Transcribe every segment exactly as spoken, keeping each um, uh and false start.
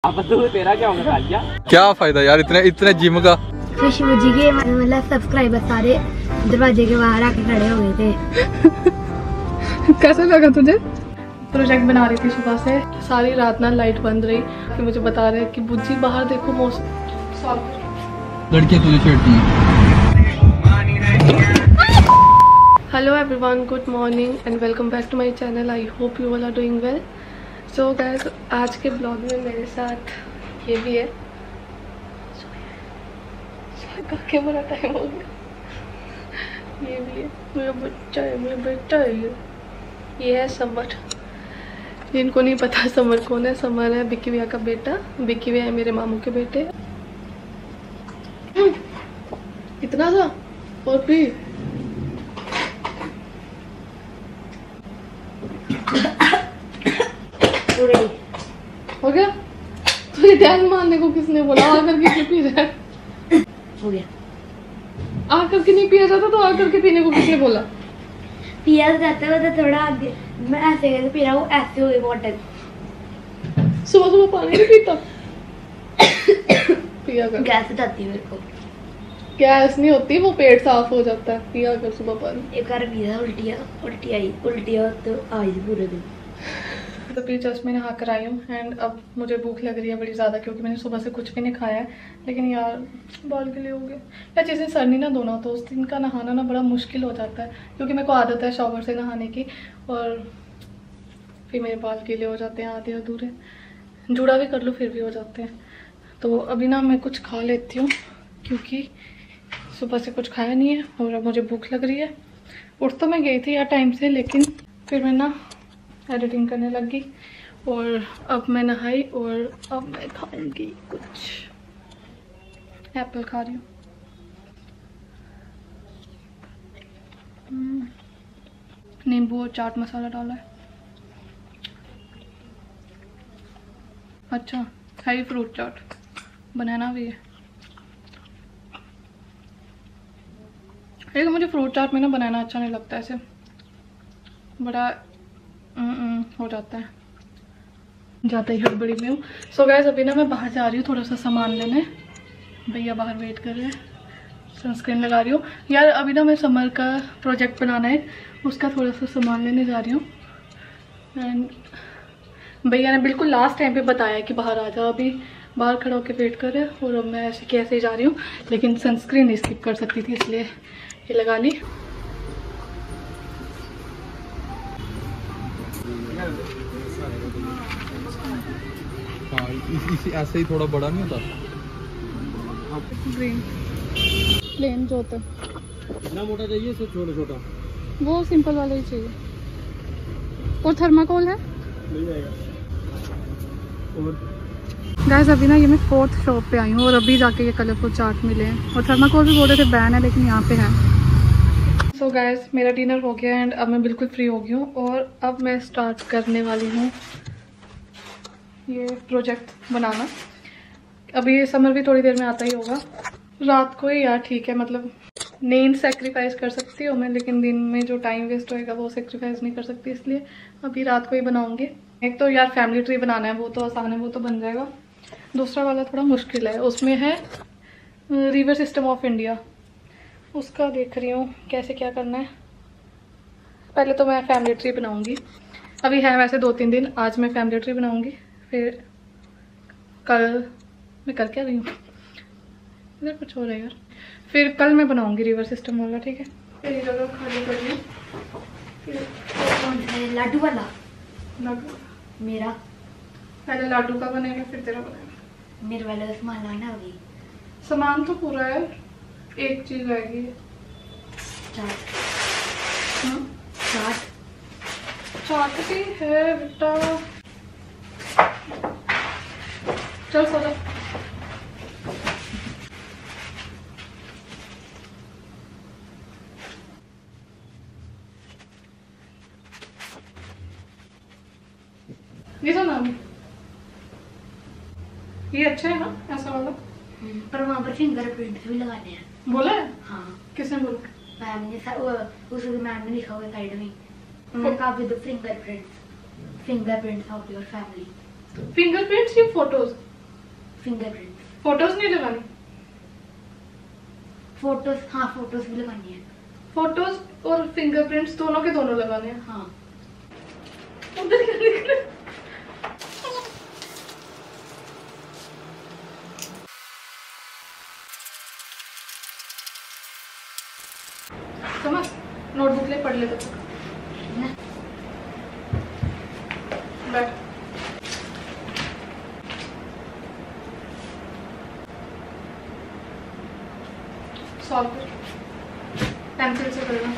अब तो तेरा क्या होगा कालिया? क्या फायदा यार इतने इतने जिम का। खुशबू जी के मतलब सब्सक्राइबर सारे दरवाजे के बाहर आके खड़े हो गए थे। कैसा लगा तुझे? प्रोजेक्ट बना रही थी सुबह से, सारी रात ना लाइट बंद रही कि मुझे बता रहे कि बुज्जी बाहर देखो मौसम। लड़कियां तुझे छेड़ती हैं। Hello everyone, good morning and welcome back to my channel. I hope you all are doing well. So guys, आज के ब्लॉग में मेरे साथ ये भी है। क्या बड़ा टाइम हो गया। ये भी है, मेरा बच्चा है, मेरा बेटा है। ये ये है समर। जिनको नहीं पता समर कौन है, समर है बिक्की भैया का बेटा। बिक्की भैया है मेरे मामू के बेटे। इतना था और भी हो गया। तुझे ध्यान मारने को किसने बोला? आकर के क्यों पी रहा है? हो गया। आकर के नहीं पिया जाता तो आकर के पीने को किसने बोला? पिया जाता है तो थोड़ा आगे मैं ऐसे करके पी रहा हूँ, ऐसे हो गई बॉटल। सुबह सुबह पानी नहीं पीता? पिया कर। गैस जाती है मेरे को। गैस नहीं होती, वो पेट साफ हो जाता है। पिया कर सुबह पानी। एक बार पिया, उल्टियाँ उल्टी आई उल्टियाँ तो आई पूरे दिन। तो फिर जस्ट मैं नहा कर आई हूँ एंड अब मुझे भूख लग रही है बड़ी ज़्यादा, क्योंकि मैंने सुबह से कुछ भी नहीं खाया है। लेकिन यार बाल के लिए हो गया या चीज़ें सर नहीं ना धोना, तो उस दिन का नहाना ना बड़ा मुश्किल हो जाता है, क्योंकि मेरे को आदत है शॉवर से नहाने की। और फिर मेरे बाल गीले हो जाते हैं आधे अधूरे, जुड़ा भी कर लो फिर भी हो जाते हैं। तो अभी ना मैं कुछ खा लेती हूँ, क्योंकि सुबह से कुछ खाया नहीं है और अब मुझे भूख लग रही है। उठ तो मैं गई थी यार टाइम से, लेकिन फिर मैं ना एडिटिंग करने लगी और अब मैं नहाई और अब मैं खाऊंगी कुछ। एप्पल खा रही हूँ। नींबू और चाट मसाला डाला है। अच्छा है ही फ्रूट चाट, बनाना भी है। लेकिन मुझे फ्रूट चाट में ना बनाना अच्छा नहीं लगता, ऐसे बड़ा हो जाता है, ज़्यादा ही हड़बड़ी में हूँ। सो गाइस, अभी ना मैं बाहर जा रही हूँ थोड़ा सा सामान लेने। भैया बाहर वेट कर रहे हैं। सनस्क्रीन लगा रही हूँ यार। अभी ना मैं समर का प्रोजेक्ट बनाना है, उसका थोड़ा सा सामान लेने जा रही हूँ। एंड भैया ने बिल्कुल लास्ट टाइम पे बताया कि बाहर आ जाओ, अभी बाहर खड़ा होकर वेट कर रहे हैं। और अब मैं ऐसे कैसे ही जा रही हूँ, लेकिन सनस्क्रीन नहीं स्किप कर सकती थी, इसलिए ये लगा ली। हाँ, इसी ऐसे ही थोड़ा बड़ा नहीं होता। ग्रीन प्लेन जो होता है। इतना मोटा चाहिए, सिर्फ छोटा छोटा? वो सिंपल वाला ही चाहिए। और थर्माकोल है? मिल जाएगा। और गाइस, अभी ना ये मैं फोर्थ शॉप पे आई हूँ और अभी जाके ये कलरफुल चार्ट मिले हैं। और थर्माकोल भी बोल रहे थे बैन है, लेकिन यहाँ पे है। सो so गाइस, मेरा डिनर हो गया एंड अब मैं बिल्कुल फ्री हो गई हूँ और अब मैं स्टार्ट करने वाली हूँ ये प्रोजेक्ट बनाना। अभी ये समर भी थोड़ी देर में आता ही होगा। रात को ही यार ठीक है, मतलब नींद सेक्रीफाइस कर सकती हूँ मैं, लेकिन दिन में जो टाइम वेस्ट होएगा वो सेक्रीफाइस नहीं कर सकती, इसलिए अभी रात को ही बनाऊंगी। एक तो यार फैमिली ट्री बनाना है, वो तो आसान है, वो तो बन जाएगा। दूसरा वाला थोड़ा मुश्किल है, उसमें है रिवर सिस्टम ऑफ इंडिया, उसका देख रही हूँ कैसे क्या करना है। पहले तो मैं फैमिली ट्री बनाऊँगी। अभी है वैसे दो तीन दिन। आज मैं फैमिली ट्री बनाऊँगी, फिर कल मैं कर क्या रही हूँ, इधर कुछ हो रहा है यार। फिर कल मैं बनाऊंगी रिवर सिस्टम वाला, ठीक है। फिर ये जगह खाली कर लूँ। लाडू वाला लाडू मेरा, पहले लाडू का बनेगा फिर तेरा बनेगा। मेरे वाले का सामान लाना होगी। सामान तो पूरा है, एक चीज रहेगी। चाट हम्म चाट चाट भी है बेटा। चल सो जा। ये ना ये अच्छा है ना ऐसा वाला, पर वहाँ पर फिंगरप्रिंट्स भी लगाने हैं। बोला है? हाँ, किसने बोला? मैम ने उस मैम ने लिखा हुआ साइड में, fingerprints fingerprints of your family. Fingerprints या फोटोज? फिंगरप्रिंट। फोटोज नहीं लगानी? फोटोज, हाँ फोटोज भी लगानी है। फोटोज और फिंगरप्रिंट्स दोनों के दोनों लगाने हैं। हाँ। उधर क्या दिख रहा है? समझ, नोटबुक ले पढ़ ले तब तक। बैठ। सॉल्व कर, पेंसिल से करना।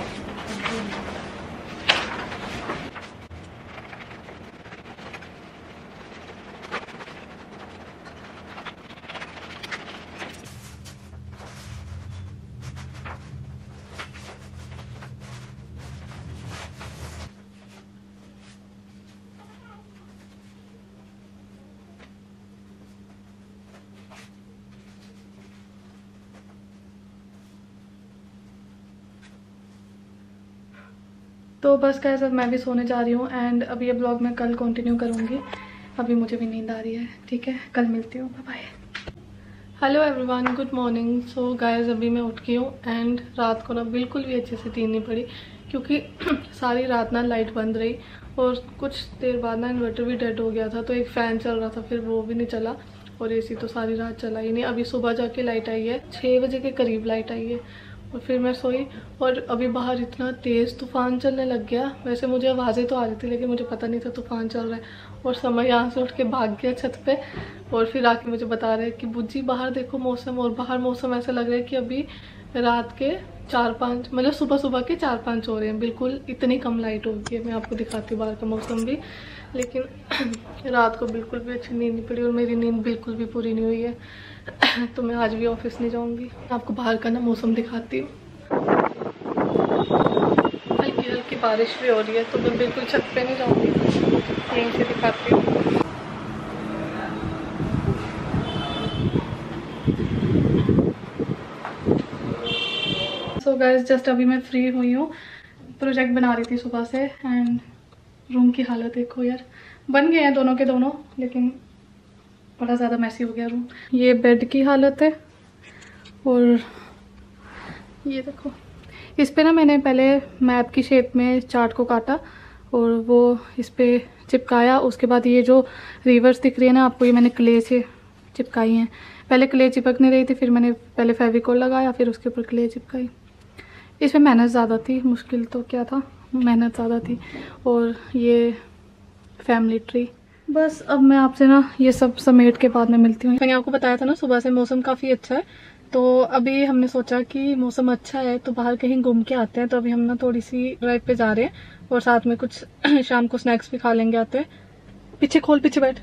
तो बस गाइस अब मैं भी सोने जा रही हूँ एंड अभी ये ब्लॉग मैं कल कंटिन्यू करूँगी। अभी मुझे भी नींद आ रही है, ठीक है, कल मिलती हूँ, bye bye. Hello everyone, good morning. So guys अभी मैं उठ गई हूँ एंड रात को ना बिल्कुल भी अच्छे से नींद नहीं पड़ी क्योंकि सारी रात ना लाइट बंद रही और कुछ देर बाद ना इन्वर्टर भी डेड हो गया था, तो एक फ़ैन चल रहा था, फिर वो भी नहीं चला और एसी तो सारी रात चला ही नहीं। अभी सुबह जाके लाइट आई है, छः बजे के करीब लाइट आई है और फिर मैं सोई और अभी बाहर इतना तेज़ तूफ़ान चलने लग गया। वैसे मुझे आवाज़ें तो आ रही थी लेकिन मुझे पता नहीं था तूफ़ान चल रहा है और समय यहाँ से उठ के भाग गया छत पे और फिर आके मुझे बता रहे हैं कि बुज्जी बाहर देखो मौसम, और बाहर मौसम ऐसा लग रहा है कि अभी रात के चार पाँच मतलब सुबह सुबह के चार पाँच हो रहे हैं, बिल्कुल इतनी कम लाइट होगी है। मैं आपको दिखाती हूँ बाहर का मौसम भी, लेकिन रात को बिल्कुल भी अच्छी नींद नहीं पड़ी और मेरी नींद बिल्कुल भी पूरी नहीं हुई है। तो मैं आज भी ऑफिस नहीं जाऊँगी। आपको बाहर का ना मौसम दिखाती हूँ, हल्की हल्की बारिश भी हो रही है, तो मैं बिल्कुल छत पे नहीं जाऊँगी, यहीं से दिखाती हूँ। सो गाइस जस्ट अभी मैं फ्री हुई हूँ, प्रोजेक्ट बना रही थी सुबह से एंड रूम की हालत देखो यार, बन गए हैं दोनों के दोनों लेकिन बड़ा ज़्यादा मैसी हो गया रूम। ये बेड की हालत है और ये देखो, इस पे ना मैंने पहले मैप की शेप में चार्ट को काटा और वो इस पे चिपकाया। उसके बाद ये जो रिवर्स दिख रही है ना आपको, ये मैंने क्ले से चिपकाई हैं। पहले क्ले चिपक नहीं रही थी, फिर मैंने पहले फेविकोल लगाया, फिर उसके ऊपर क्ले चिपकाई। इसमें मेहनत ज़्यादा थी, मुश्किल तो क्या था, मेहनत ज़्यादा थी। और ये फैमिली ट्री। बस अब मैं आपसे ना ये सब समेट के बाद में मिलती हूँ। मैंने आपको बताया था ना सुबह से मौसम काफ़ी अच्छा है, तो अभी हमने सोचा कि मौसम अच्छा है तो बाहर कहीं घूम के आते हैं। तो अभी हम ना थोड़ी सी ड्राइव पे जा रहे हैं और साथ में कुछ शाम को स्नैक्स भी खा लेंगे आते हैं। पीछे खोल, पीछे बैठ,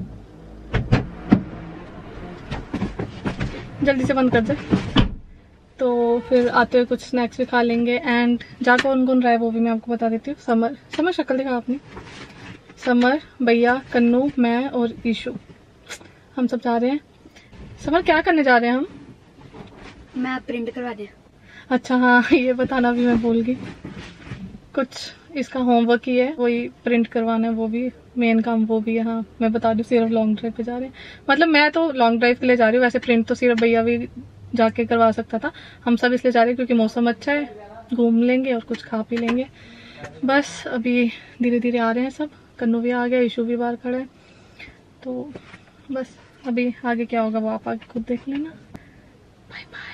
जल्दी से बंद कर दे। तो फिर आते हुए कुछ स्नैक्स भी खा लेंगे एंड जा कौन कौन रहा है वो भी मैं आपको बता देती हूँ। समर, समर शक्ल दिखा आपने, समर, भैया, कन्नू, मैं और ईशु, हम सब जा रहे हैं। समर क्या करने जा रहे हैं हम? मैं प्रिंट करवा दे। अच्छा हाँ, ये बताना भी मैं भूल गई, कुछ इसका होमवर्क ही है, वही प्रिंट करवाना है, वो भी मेन काम वो भी है। हाँ मैं बता दूँ, सिर्फ लॉन्ग ड्राइव पे जा रहे हैं, मतलब मैं तो लॉन्ग ड्राइव के लिए जा रही हूँ, वैसे प्रिंट तो सिर्फ भैया भी जाके करवा सकता था। हम सब इसलिए जा रहे हैं क्योंकि मौसम अच्छा है, घूम लेंगे और कुछ खा पी लेंगे। बस अभी धीरे धीरे आ रहे हैं सब, कन्नू भी आ गया, ईशू भी बाहर खड़ा है। तो बस अभी आगे क्या होगा वो आप आगे खुद देख लेना। Bye bye.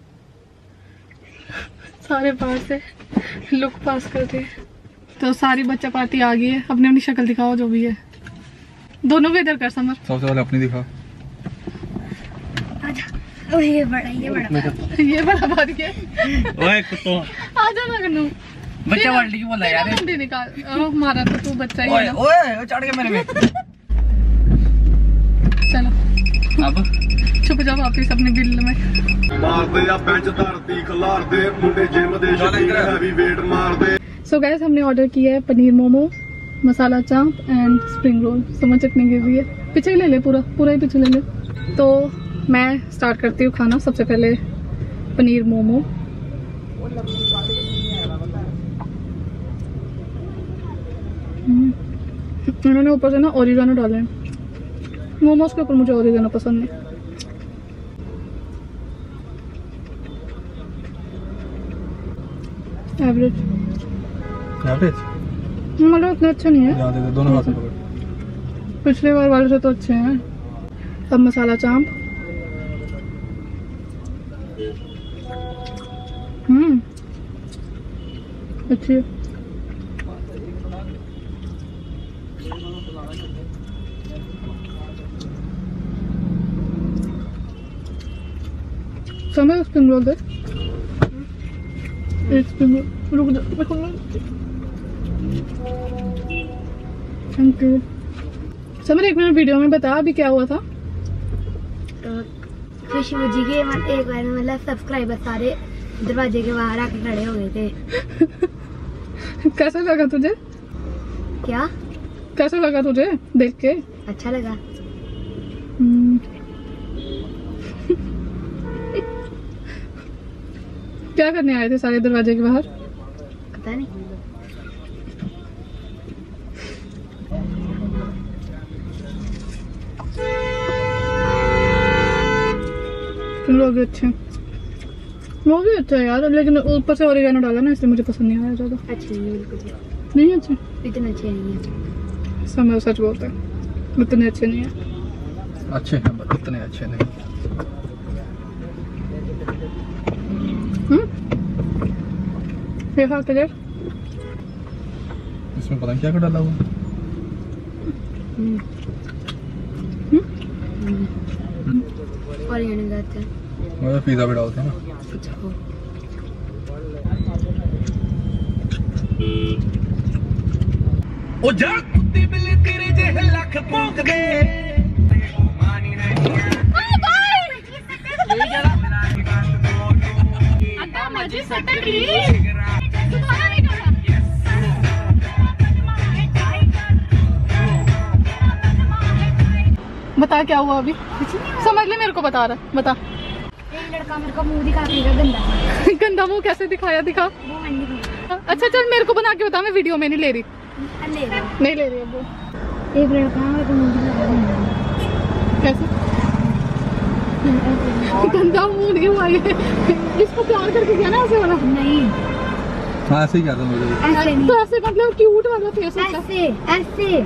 सारे बाहर से लुक पास कर रहे हैं, तो सारी बच्चा पार्टी आ गई है। अपनी अपनी शक्ल दिखाओ जो भी है, दोनों को इधर कर। समर सबसे पहले अपनी दिखा। ओ ये बड़ा, ये बड़ा ये बड़ा बात क्या ओए कुत्तो आ जाना कन्नू, बच्चा वर्ल्ड की बोला यार, मुंडी निकाल। ओह मारा तो तू बच्चा ही है ना। ओए चढ़ के मेरे में। चलो अब छुप जाओ वापिस अपने बिल में। मारदे आ बेंच धरती खलारदे मुंडे जिम दे शरीर हैवी वेट मारदे। सो गाइस हमने ऑर्डर किया है पनीर मोमो, मसाला चाप एंड स्प्रिंग रोल। समझ चटनी गिर रही है, पीछे ले ले, पूरा पूरा ही पीछे ले ले। तो मैं स्टार्ट करती हूँ खाना। सबसे पहले पनीर मोमो, उन्होंने ऊपर से ना ओरिगानो डाले हैं। मोमोज के ऊपर मुझे और ही देना पसंद नहीं। एवरेज एवरेज मतलब इतने अच्छे नहीं है। यहाँ देखो दोनों हाथ से पकड़। पिछले बार वाले से तो अच्छे हैं। अब मसाला चांप। हम्म अच्छी है। समय स्प्रिंग रोल दे। एक स्प्रिंग रोल रुक जा मैं खोल। Thank you. समर एक मिनट वीडियो में बता अभी क्या हुआ था। खुशबू जी के मन- एक बार मतलब सब्सक्राइबर सारे दरवाजे के बाहर आके खड़े हो गए थे। कैसा लगा तुझे? क्या कैसा लगा तुझे देख के? अच्छा लगा। हम्म। क्या करने आए थे सारे दरवाजे के बाहर? पता नहीं। लोग अच्छे वो भी अच्छा है यार, लेकिन ऊपर से ओरिगेनो डाला ना इसलिए मुझे पसंद नहीं आया ज्यादा। अच्छे नहीं है बिल्कुल भी। नहीं अच्छे, इतने अच्छे नहीं है। समय सच बोलता है, इतने अच्छे नहीं है। अच्छे हैं बस इतने अच्छे नहीं। हम्म ये खा के देख। इसमें पता नहीं क्या क्या डाला हुआ। और ये नहीं जाते हैं। मैं पिज्जा भी डालते हैं ना। अच्छा हो। ओ जा कुत्ती बिल्ली तेरे जेह लख भौंक गए। बता क्या हुआ अभी? समझ ले मेरे को बता रहा है, बता। एक लड़का मेरे को मुंह दिखा के गंदा गंदा मुंह कैसे दिखाया? दिखा। वो मंडी में अच्छा चल मेरे को बना के बता, मैं वीडियो में नहीं ले रही। ले रहा। नहीं ले रही अब वो। एक लड़का मेरे को मुंह दिखा के गंदा। कैसे गंदा मुंह नहीं हुआ ये, इसको प्यार करके किया ना ऐसे वाला? नहीं हाँ ऐसे ही कहता मुझे। ऐसे नहीं। तो ऐसे मतलब क्यूट वाला फेस होता है। ऐसे ऐसे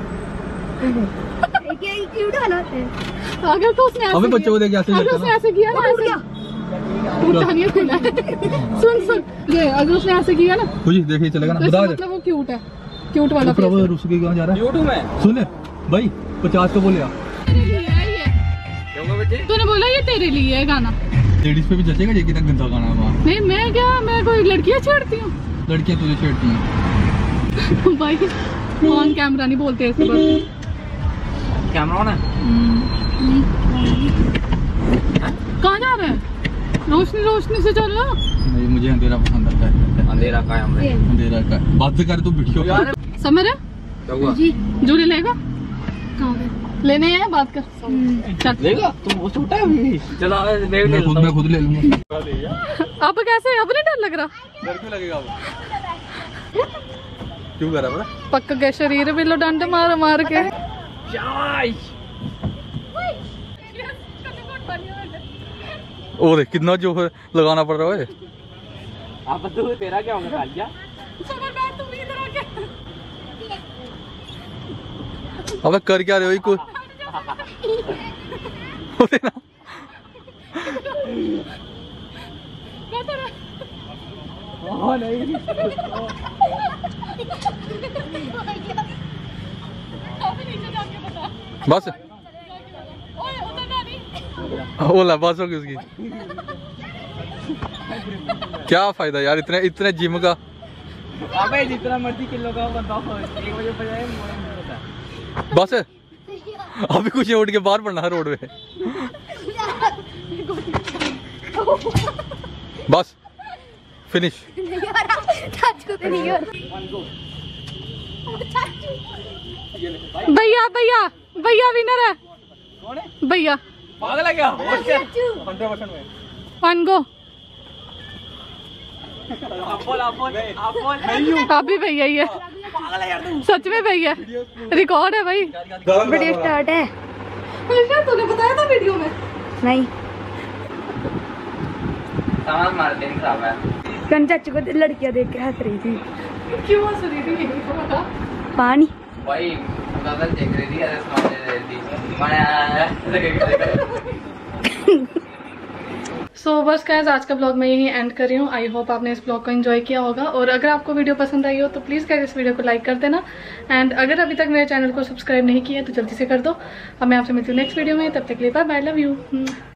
क्या क्यूट वाला होता है। अगर तो उसने ऐसे अबे बच्चों को देख के ऐसे ही अगर लगता उसने है ऐसे किया ना, ऐसे टूटा नहीं है, खुला है। सुन सुन ये अगर उसने ऐसे किया ना कुछ देखे चलेगा ना। तो बता इसका दे मतलब वो क्यूट है, क्यूट वाला ऊपर वो फेस रुस के कहाँ जा रहा है? यूट्यूब में सुन भाई पचास का बोले तूने बोला ये तेरे लिए है गाना। लेडीज पे भी जचेगा ये कितना गंदा गाना है वहाँ। नहीं मैं क्या, मैं कोई लड़कियां छेड़ती हूँ? लड़कियाँ तुझे छेड़ती हैं। भाई ऑन कैमरा नहीं बोलते ऐसे बस। कैमरा ऑन है। कहाँ जा रहा है? रोशनी रोशनी से चल रहा। नहीं मुझे अंधेरा पसंद आता है। अंधेरा कायम रहे। अंधेरा का बात कर तू वीडियो समझ क्या हुआ? जी जूड़े लेगा? कहाँ पे? लेने हैं बात कर। चल लेगा तुम वो छोटा है अभी। चलो बैग ले मैं खुद लेता मैं खुद ले लूंगा। अब कैसे, अब नहीं डर लग रहा? डर क्यों लगेगा वो? क्यों कर रहा है? पक्का गया शरीर बिल्लो डंड मार मार के। और कितना जो है लगाना पड़ रहा है। अब तो तेरा क्या होगा कालिया? अबे कर क्या रहे हो कोई होते ना। बस ओला बस होगी उसकी। क्या फायदा यार इतने इतने जिम का। अबे जितना मर्जी किलो का बंदा हो एक बजे बजाय मोड़ा होता है। बस अभी कुछ उठ के बाहर पड़ना है रोड पे। बस फिनिश। भैया भैया भैया विनर है। कौन है? भैया पागल है क्या? हंड्रेड परसेंट में वन गो। आप बोल आप बोल आप बोल नहीं हूँ। आप भी भैया ही है, पागल है यार तू। सच में भैया। रिकॉर्ड है भाई। वीडियो स्टार्ट है। अच्छा तूने बताया था वीडियो में? नहीं, सामान मारते नहीं खराब है। कन चाचू को लड़कियां देख के हंस रही थी। क्यों हंस रही थी? ये तो बता। पानी भाई गगन देख रही थी, अरे सुना दे रही थी मैंने। सो so, बस गाइस आज का ब्लॉग मैं यही एंड कर रही हूँ। आई होप आपने इस ब्लॉग को एंजॉय किया होगा, और अगर आपको वीडियो पसंद आई हो तो प्लीज़ गाइस इस वीडियो को लाइक कर देना। एंड अगर अभी तक मेरे चैनल को सब्सक्राइब नहीं किया तो जल्दी से कर दो। अब मैं आपसे मिलती हूँ नेक्स्ट वीडियो में, तब तक के लिए बाय बाय, लव यू।